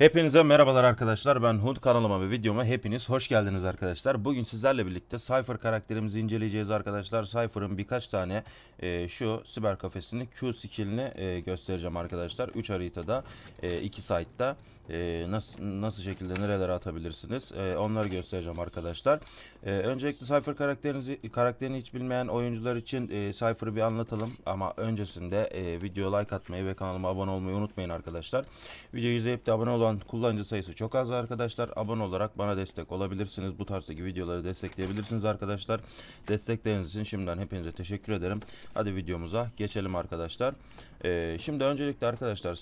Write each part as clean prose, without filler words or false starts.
Hepinize merhabalar arkadaşlar. Ben Hunt, kanalıma ve videoma hepiniz hoş geldiniz arkadaşlar. Bugün sizlerle birlikte Cypher karakterimizi inceleyeceğiz arkadaşlar. Cypher'ın birkaç tane şu siber kafesini Q skill'ini göstereceğim arkadaşlar. 3 haritada, 2 site'da nasıl şekilde nerelere atabilirsiniz onları göstereceğim arkadaşlar. Öncelikle Cypher karakterini hiç bilmeyen oyuncular için Cypher'ı bir anlatalım. Ama öncesinde videoya like atmayı ve kanalıma abone olmayı unutmayın arkadaşlar. Videoyu izleyip de abone olan kullanıcı sayısı çok az arkadaşlar. Abone olarak bana destek olabilirsiniz. Bu tarzdaki videoları destekleyebilirsiniz arkadaşlar. Destekleriniz için şimdiden hepinize teşekkür ederim. Hadi videomuza geçelim arkadaşlar. Şimdi öncelikle arkadaşlar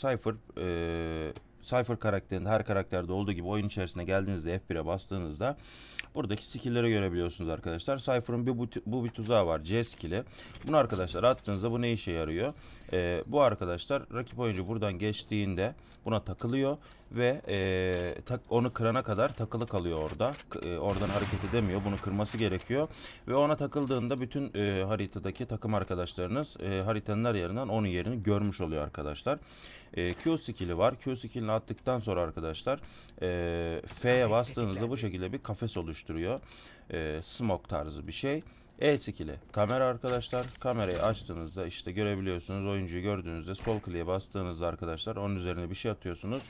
Cypher karakterinde her karakterde olduğu gibi oyun içerisine geldiğinizde F1'e bastığınızda buradaki skill'leri görebiliyorsunuz arkadaşlar. Cypher'ın bir tuzağı var, C skill'i. Bunu arkadaşlar attığınızda bu ne işe yarıyor? Bu arkadaşlar rakip oyuncu buradan geçtiğinde buna takılıyor ve onu kırana kadar takılı kalıyor orada. Oradan hareket edemiyor. Bunu kırması gerekiyor. Ve ona takıldığında bütün haritadaki takım arkadaşlarınız haritanın her yerinden onun yerini görmüş oluyor arkadaşlar. Q skill'i var. Q skill'ini attıktan sonra arkadaşlar F'ye bastığınızda bu şekilde bir kafes oluşturuyor. Smoke tarzı bir şey. E skill'i kamera arkadaşlar. Kamerayı açtığınızda işte görebiliyorsunuz. Oyuncuyu gördüğünüzde sol kliğe bastığınızda arkadaşlar onun üzerine bir şey atıyorsunuz.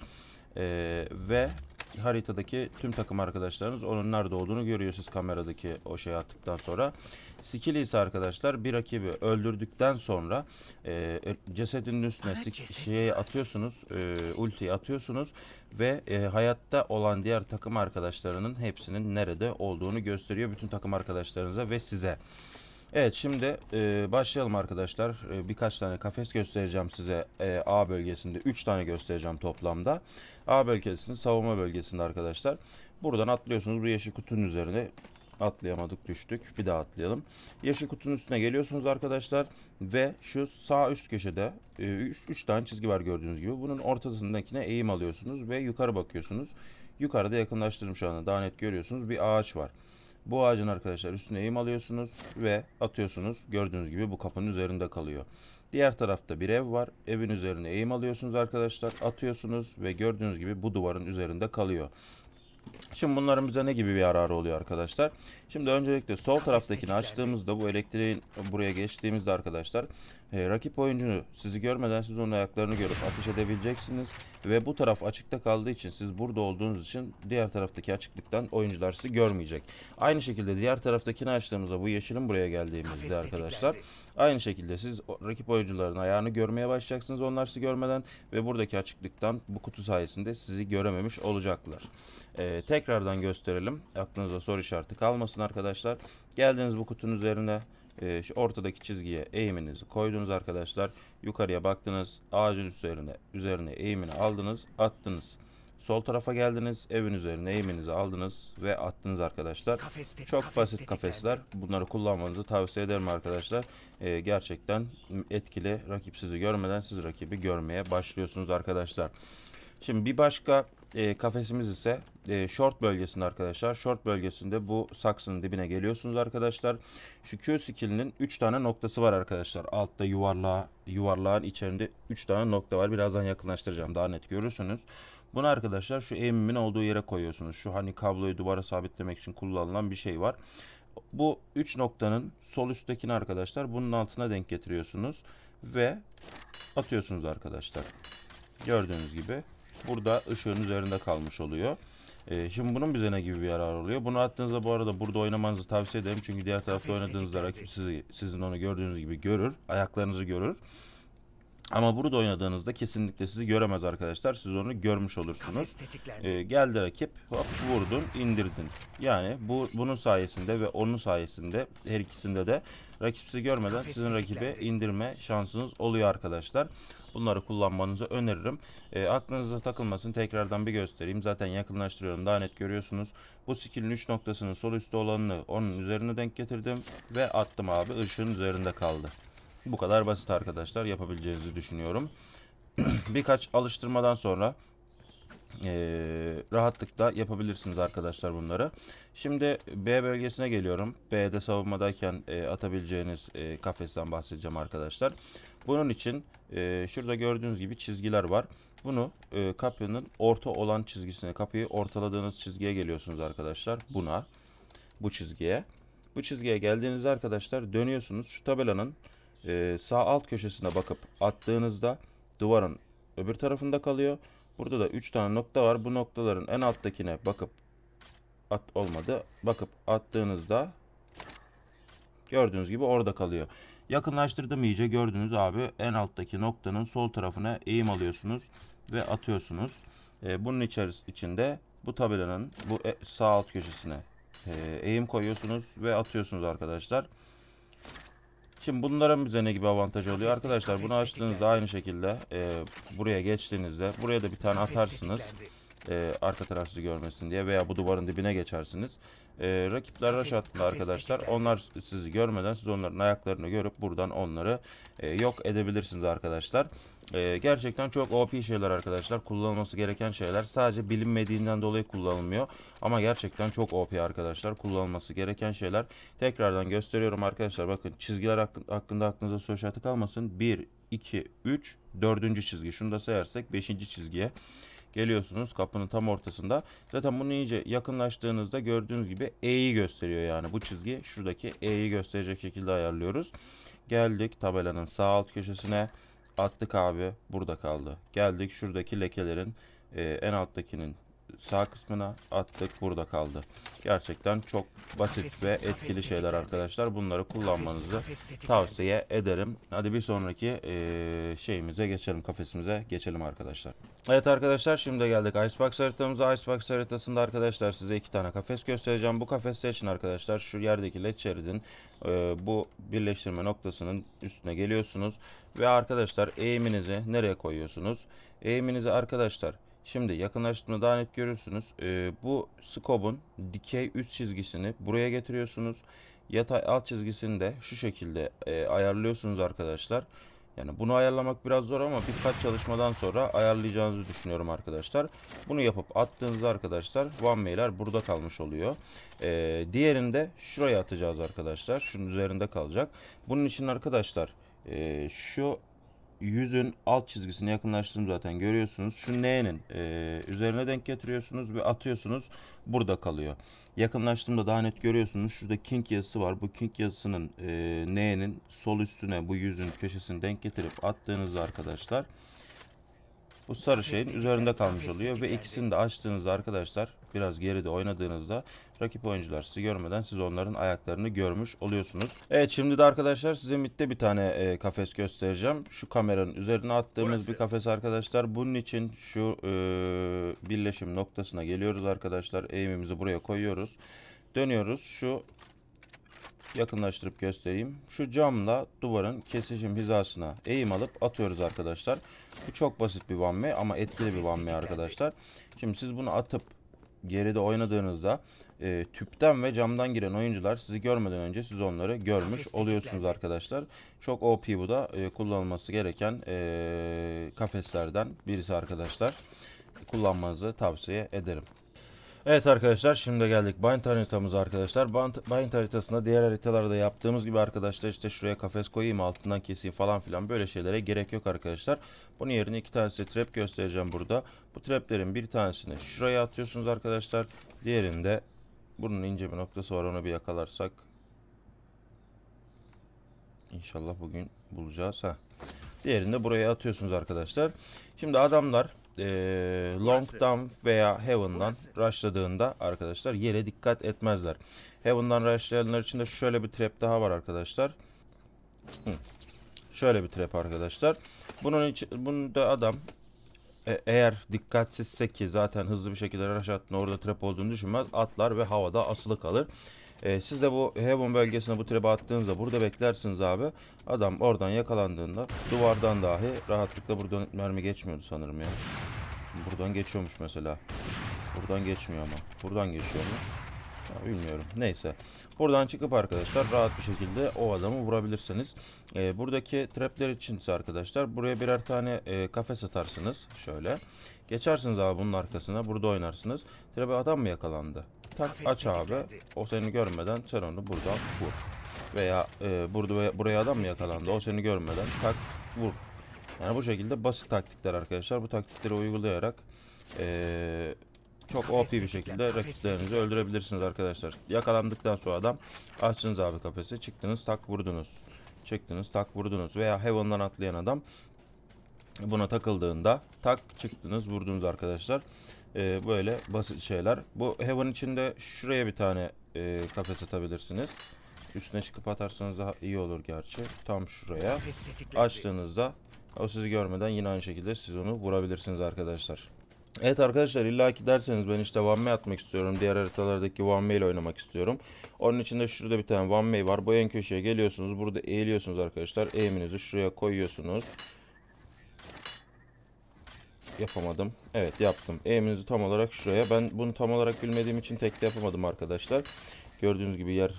Ve haritadaki tüm takım arkadaşlarınız onun nerede olduğunu görüyor siz kameradaki o şeyi attıktan sonra. Skill ise arkadaşlar bir rakibi öldürdükten sonra cesedinin üstüne şeyi atıyorsunuz, ultiyi atıyorsunuz ve hayatta olan diğer takım arkadaşlarının hepsinin nerede olduğunu gösteriyor bütün takım arkadaşlarınıza ve size. Evet, şimdi başlayalım arkadaşlar. Birkaç tane kafes göstereceğim size. A bölgesinde 3 tane göstereceğim toplamda. A bölgesinin savunma bölgesinde arkadaşlar. Buradan atlıyorsunuz bu yeşil kutunun üzerine. Atlayamadık, düştük. Bir daha atlayalım. Yeşil kutunun üstüne geliyorsunuz arkadaşlar. Ve şu sağ üst köşede 3 tane çizgi var gördüğünüz gibi. Bunun ortasındakine eğim alıyorsunuz ve yukarı bakıyorsunuz. Yukarıda yakınlaştırdım şu anda. Daha net görüyorsunuz. Bir ağaç var. Bu ağacın arkadaşlar üstüne eğim alıyorsunuz ve atıyorsunuz. Gördüğünüz gibi bu kapının üzerinde kalıyor. Diğer tarafta bir ev var. Evin üzerine eğim alıyorsunuz arkadaşlar. Atıyorsunuz ve gördüğünüz gibi bu duvarın üzerinde kalıyor. Şimdi bunların bize ne gibi bir yararı oluyor arkadaşlar? Şimdi öncelikle sol taraftakini açtığımızda bu elektriğin buraya geçtiğimizde arkadaşlar rakip oyuncu sizi görmeden siz onun ayaklarını görüp ateş edebileceksiniz. Ve bu taraf açıkta kaldığı için siz burada olduğunuz için diğer taraftaki açıklıktan oyuncular sizi görmeyecek. Aynı şekilde diğer taraftakini açtığımızda bu yeşilin buraya geldiğimizde arkadaşlar aynı şekilde siz rakip oyuncuların ayağını görmeye başlayacaksınız onlar sizi görmeden ve buradaki açıklıktan bu kutu sayesinde sizi görememiş olacaklar. Tekrardan gösterelim. Aklınıza soru işareti kalmasın arkadaşlar. Geldiniz bu kutunun üzerine şu ortadaki çizgiye eğiminizi koydunuz arkadaşlar. Yukarıya baktınız. Ağacın üzerine eğimini aldınız, attınız. Sol tarafa geldiniz. Evin üzerine eğiminizi aldınız ve attınız arkadaşlar. Çok basit kafesler. Bunları kullanmanızı tavsiye ederim arkadaşlar. Gerçekten etkili. Rakip sizi görmeden siz rakibi görmeye başlıyorsunuz arkadaşlar. Şimdi bir başka kafesimiz ise short bölgesinde arkadaşlar. Short bölgesinde bu saksının dibine geliyorsunuz arkadaşlar. Şu Q skill'inin 3 tane noktası var arkadaşlar. Altta yuvarlağın içerisinde 3 tane nokta var. Birazdan yakınlaştıracağım. Daha net görürsünüz. Bunu arkadaşlar şu eğimimin olduğu yere koyuyorsunuz. Şu hani kabloyu duvara sabitlemek için kullanılan bir şey var. Bu 3 noktanın sol üsttekini arkadaşlar bunun altına denk getiriyorsunuz. Ve atıyorsunuz arkadaşlar. Gördüğünüz gibi. Burada ışığın üzerinde kalmış oluyor. Şimdi bunun bize ne gibi bir yararı oluyor? Bunu attığınızda bu arada burada oynamanızı tavsiye ederim. Çünkü diğer tarafta oynadığınızda rakip sizin onu gördüğünüz gibi görür. Ayaklarınızı görür. Ama burada oynadığınızda kesinlikle sizi göremez arkadaşlar. Siz onu görmüş olursunuz. Geldi rakip, hop vurdun, indirdin. Yani bunun sayesinde ve onun sayesinde her ikisinde de rakip sizi görmeden sizin rakibi indirme şansınız oluyor arkadaşlar. Bunları kullanmanızı öneririm. Aklınıza takılmasın, tekrardan bir göstereyim. Zaten yakınlaştırıyorum, daha net görüyorsunuz. Bu skill'in 3 noktasının sol üstte olanını onun üzerine denk getirdim ve attım abi, ışığın üzerinde kaldı. Bu kadar basit arkadaşlar, yapabileceğinizi düşünüyorum. Birkaç alıştırmadan sonra rahatlıkla yapabilirsiniz arkadaşlar bunları. Şimdi B bölgesine geliyorum. B'de savunmadayken atabileceğiniz kafesten bahsedeceğim arkadaşlar. Bunun için şurada gördüğünüz gibi çizgiler var. Bunu kapının orta olan çizgisine, kapıyı ortaladığınız çizgiye geliyorsunuz arkadaşlar. Bu çizgiye. Bu çizgiye geldiğinizde arkadaşlar dönüyorsunuz. Şu tabelanın sağ alt köşesine bakıp attığınızda duvarın öbür tarafında kalıyor. Burada da 3 tane nokta var. Bu noktaların en alttakine bakıp bakıp attığınızda gördüğünüz gibi orada kalıyor. Yakınlaştırdım iyice, gördünüz abi, en alttaki noktanın sol tarafına eğim alıyorsunuz ve atıyorsunuz. Bunun içinde bu tabelanın bu sağ alt köşesine eğim koyuyorsunuz ve atıyorsunuz arkadaşlar. Şimdi bunların bize ne gibi avantajı oluyor arkadaşlar? Bunu açtığınızda aynı şekilde buraya geçtiğinizde buraya da bir tane atarsınız. Arka taraf sizi görmesin diye, veya bu duvarın dibine geçersiniz. Rakipler rush attığında arkadaşlar, onlar sizi görmeden siz onların ayaklarını görüp buradan onları yok edebilirsiniz arkadaşlar. Gerçekten çok OP şeyler arkadaşlar. Kullanılması gereken şeyler. Sadece bilinmediğinden dolayı kullanılmıyor. Ama gerçekten çok OP arkadaşlar. Kullanılması gereken şeyler. Tekrardan gösteriyorum arkadaşlar. Bakın, çizgiler hakkında aklınıza soru işareti kalmasın. 1, 2, 3, 4. çizgi. Şunu da sayarsak 5. çizgiye geliyorsunuz, kapının tam ortasında. Zaten bunu iyice yakınlaştığınızda gördüğünüz gibi E'yi gösteriyor yani. Bu çizgi şuradaki E'yi gösterecek şekilde ayarlıyoruz. Geldik tabelanın sağ alt köşesine. Attık abi, burada kaldı. Geldik şuradaki lekelerin en alttakinin sağ kısmına attık, burada kaldı. Gerçekten çok basit ve etkili şeyler arkadaşlar. Bunları kullanmanızı tavsiye ederim. Hadi bir sonraki şeyimize geçelim, kafesimize geçelim arkadaşlar. Evet arkadaşlar, şimdi geldik Icebox haritamıza. Icebox haritasında arkadaşlar size 2 tane kafes göstereceğim. Bu kafesler için arkadaşlar şu yerdeki led şeridin bu birleştirme noktasının üstüne geliyorsunuz. Ve arkadaşlar eğiminizi nereye koyuyorsunuz? Eğiminizi arkadaşlar, şimdi yakınlaştığında daha net görürsünüz. Bu scope'un dikey üst çizgisini buraya getiriyorsunuz. Yatay alt çizgisini de şu şekilde ayarlıyorsunuz arkadaşlar. Yani bunu ayarlamak biraz zor ama birkaç çalışmadan sonra ayarlayacağınızı düşünüyorum arkadaşlar. Bunu yapıp attığınızda arkadaşlar one-way'ler burada kalmış oluyor. Diğerini de şuraya atacağız arkadaşlar. Şunun üzerinde kalacak. Bunun için arkadaşlar şu yüzün alt çizgisine yakınlaştığını zaten görüyorsunuz. Şu N'nin üzerine denk getiriyorsunuz ve atıyorsunuz. Burada kalıyor. Yakınlaştığımda daha net görüyorsunuz. Şurada King yazısı var. Bu King yazısının N'nin sol üstüne bu yüzün köşesini denk getirip attığınızda arkadaşlar bu sarı şeyin üzerinde kalmış oluyor. Ve ikisini de açtığınızda arkadaşlar, biraz geride oynadığınızda rakip oyuncular sizi görmeden siz onların ayaklarını görmüş oluyorsunuz. Evet, şimdi de arkadaşlar size midde bir tane kafes göstereceğim. Şu kameranın üzerine attığımız bir kafes arkadaşlar. Bunun için şu birleşim noktasına geliyoruz arkadaşlar. Eğimimizi buraya koyuyoruz. Dönüyoruz. Şu yakınlaştırıp göstereyim. Şu camla duvarın kesişim hizasına eğim alıp atıyoruz arkadaşlar. Bu çok basit bir one way ama etkili bir one way arkadaşlar. Şimdi siz bunu atıp geride oynadığınızda tüpten ve camdan giren oyuncular sizi görmeden önce siz onları görmüş oluyorsunuz arkadaşlar. Çok OP, bu da kullanılması gereken kafeslerden birisi arkadaşlar. Kullanmanızı tavsiye ederim. Evet arkadaşlar, şimdi geldik Bind haritamıza arkadaşlar. Bind haritasında diğer haritalarda yaptığımız gibi arkadaşlar, işte şuraya kafes koyayım, altından keseyim falan filan, böyle şeylere gerek yok arkadaşlar. Bunun yerine 2 tanesi trap göstereceğim burada. Bu traplerin bir tanesini şuraya atıyorsunuz arkadaşlar. Diğerinde bunun ince bir noktası var, onu bir yakalarsak İnşallah bugün bulacağız. Diğerini de buraya atıyorsunuz arkadaşlar. Şimdi adamlar Long'dan veya Heaven'dan rushladığında arkadaşlar yere dikkat etmezler. Heaven'dan rushlayanlar için de şöyle bir trap daha var arkadaşlar. Şöyle bir trap arkadaşlar. Bunu da adam eğer dikkatsizse, ki zaten hızlı bir şekilde rush attığında orada trap olduğunu düşünmez, atlar ve havada asılı kalır. Siz de bu Heaven bölgesine bu trap'e attığınızda burada beklersiniz abi. Adam oradan yakalandığında duvardan dahi rahatlıkla, buradan mermi geçmiyordu sanırım ya. Buradan geçiyormuş mesela. Buradan geçmiyor ama. Buradan geçiyor mu? Ya, bilmiyorum. Neyse. Buradan çıkıp arkadaşlar rahat bir şekilde o adamı vurabilirsiniz. Buradaki trapler için ise arkadaşlar buraya birer tane kafes atarsınız. Şöyle. Geçersiniz abi bunun arkasına. Burada oynarsınız. Trap'e adam mı yakalandı? Tak, aç abi. O seni görmeden sen onu buradan vur. Veya buraya adam mı yakalandı? O seni görmeden tak, vur. Yani bu şekilde basit taktikler arkadaşlar. Bu taktikleri uygulayarak çok OP bir şekilde rakiplerinizi öldürebilirsiniz arkadaşlar. Yakalandıktan sonra adam açtınız abi kafesi, çıktınız tak vurdunuz. Çıktınız tak vurdunuz veya Heaven'dan atlayan adam buna takıldığında tak çıktınız vurdunuz arkadaşlar. Böyle basit şeyler. Bu Heaven içinde şuraya bir tane kafes atabilirsiniz. Üstüne çıkıp atarsanız daha iyi olur gerçi. Tam şuraya. Açtığınızda o sizi görmeden yine aynı şekilde siz onu vurabilirsiniz arkadaşlar. Evet arkadaşlar, illaki derseniz ben işte one way atmak istiyorum. Diğer haritalardaki one way ile oynamak istiyorum. Onun için de şurada bir tane one way var. Bu en köşeye geliyorsunuz. Burada eğiliyorsunuz arkadaşlar. Eğiminizi şuraya koyuyorsunuz. Yapamadım. Evet yaptım. Eğiminizi tam olarak şuraya. Ben bunu tam olarak bilmediğim için tek de yapamadım arkadaşlar. Gördüğünüz gibi yer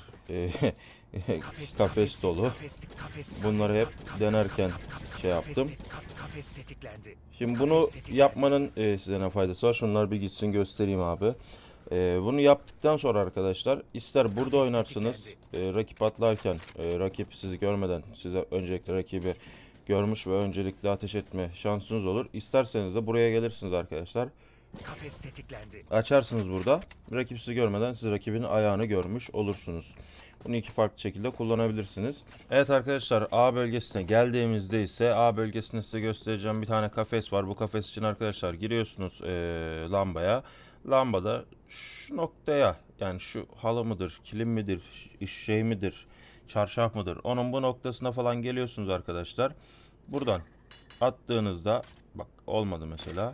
kafes dolu. Bunları hep denerken şey yaptım. Şimdi bunu yapmanın size ne faydası var? Şunlar bir gitsin göstereyim abi. Bunu yaptıktan sonra arkadaşlar ister burada oynarsınız rakip atlarken rakip sizi görmeden size öncelikle rakibi görmüş ve öncelikle ateş etme şansınız olur. İsterseniz de buraya gelirsiniz arkadaşlar. Kafes tetiklendi. Açarsınız burada. Rakip sizi görmeden siz rakibin ayağını görmüş olursunuz. Bunu iki farklı şekilde kullanabilirsiniz. Evet arkadaşlar, A bölgesine geldiğimizde ise A bölgesinde size göstereceğim bir tane kafes var. Bu kafes için arkadaşlar giriyorsunuz lambaya. Lambada şu noktaya, yani şu halı mıdır, kilim midir, şey midir, çarşaf mıdır, onun bu noktasına falan geliyorsunuz arkadaşlar. Buradan attığınızda bak olmadı mesela.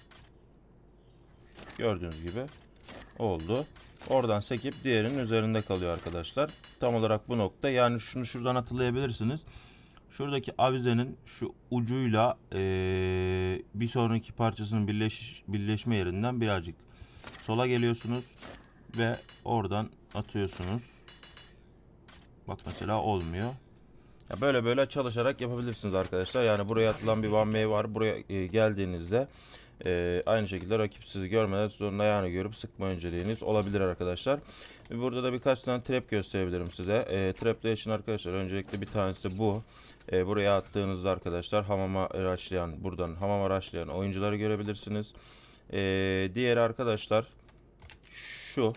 Gördüğünüz gibi oldu. Oradan sekip diğerinin üzerinde kalıyor arkadaşlar. Tam olarak bu nokta. Yani şunu şuradan hatırlayabilirsiniz. Şuradaki avizenin şu ucuyla bir sonraki parçasının birleşme yerinden birazcık sola geliyorsunuz ve oradan atıyorsunuz. Bak mesela olmuyor. Ya böyle çalışarak yapabilirsiniz arkadaşlar. Yani buraya atılan bir one way var. Buraya geldiğinizde aynı şekilde rakip sizi görmeden siz onun ayağını görüp sıkma önceliğiniz olabilir arkadaşlar. Burada da birkaç tane trap gösterebilirim size. Trapler için arkadaşlar öncelikle bir tanesi bu. Buraya attığınızda arkadaşlar hamama rushlayan, buradan hamama rushlayan oyuncuları görebilirsiniz. Diğeri arkadaşlar şu.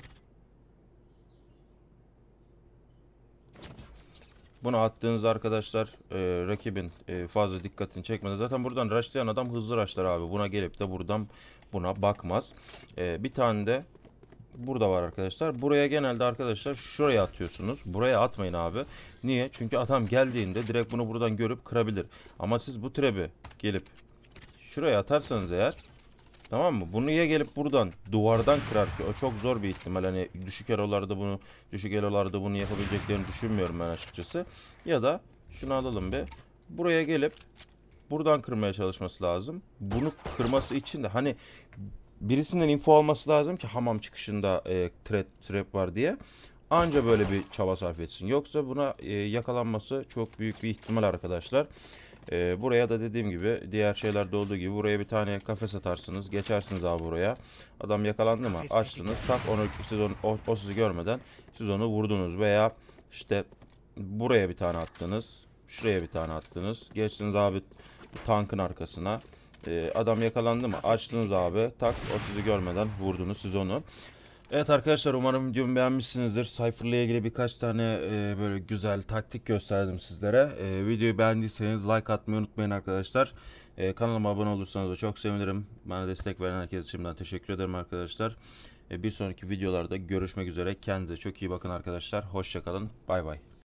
Bunu attığınızda arkadaşlar rakibin fazla dikkatini çekmeden zaten buradan rushlayan adam hızlı rushlar abi. Buna gelip de buradan buna bakmaz. Bir tane de burada var arkadaşlar. Buraya genelde arkadaşlar şuraya atıyorsunuz. Buraya atmayın abi. Niye? Çünkü adam geldiğinde direkt bunu buradan görüp kırabilir. Ama siz bu trap'i gelip şuraya atarsanız eğer, tamam mı? Bunu ya gelip buradan duvardan kırar ki o çok zor bir ihtimal. Hani düşük elolarda bunu yapabileceklerini düşünmüyorum ben açıkçası. Ya da şunu alalım bir. Buraya gelip buradan kırmaya çalışması lazım. Bunu kırması için de hani birisinden info alması lazım ki hamam çıkışında trap var diye. Anca böyle bir çaba sarf etsin. Yoksa buna yakalanması çok büyük bir ihtimal arkadaşlar. Buraya da dediğim gibi diğer şeylerde olduğu gibi buraya bir tane kafes atarsınız. Geçersiniz abi buraya. Adam yakalandı mı? Açtınız. Tak onu, siz onu, o sizi görmeden siz onu vurdunuz. Veya işte buraya bir tane attınız. Şuraya bir tane attınız. Geçtiniz abi tankın arkasına. Adam yakalandı mı? Açtınız abi. Tak o sizi görmeden vurdunuz siz onu. Evet arkadaşlar, umarım videomu beğenmişsinizdir. Cypher ile ilgili birkaç tane böyle güzel taktik gösterdim sizlere. Videoyu beğendiyseniz like atmayı unutmayın arkadaşlar. Kanalıma abone olursanız da çok sevinirim. Bana destek veren herkese şimdiden teşekkür ederim arkadaşlar. Bir sonraki videolarda görüşmek üzere. Kendinize çok iyi bakın arkadaşlar. Hoşça kalın. Bay bay.